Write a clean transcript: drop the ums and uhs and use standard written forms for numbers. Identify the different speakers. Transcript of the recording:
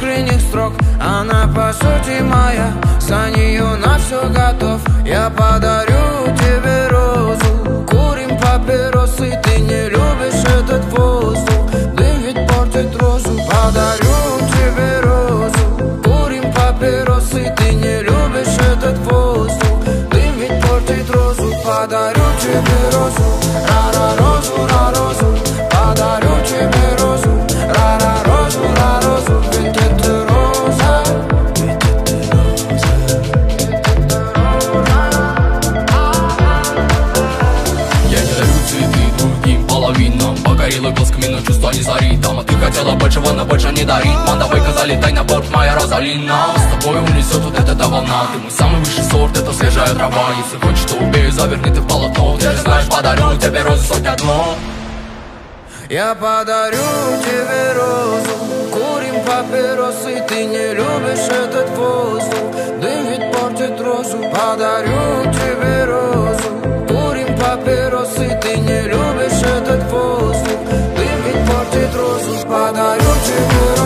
Speaker 1: искренних строк. Она по сути моя, за нее на все готов. Я подарю тебе розу, курим папиросы. Ты не любишь этот воздух, дым ведь портит розу. Подарю тебе розу, курим папиросы. Ты не любишь этот воздух, дым ведь портит розу. Подарю тебе розу, розу. Подарю тебе розу, розу. Ведь это роза, ведь это роза.
Speaker 2: Я не дарю цветы другим половинам, погорелый глазками, но чувства не зарит. Дома ты хотела большего, но больше не дарить. Ман, давай-ка залетай на борт, моя Розалина. С тобой унесет вот эта волна. Ты мой самый высший сорт, это свежая трава. Если хочешь, то убей, заверни ты в полотно. Ты же знаешь, подарю тебе розы сотня дно.
Speaker 1: Я подарю тебе розу, курим папиросы. Ты не любишь этот воздух, дым ведь портит розу. Подарю тебе розу, курим папиросы. Ты не любишь этот воздух, дым ведь портит розу. Подарю тебе розу.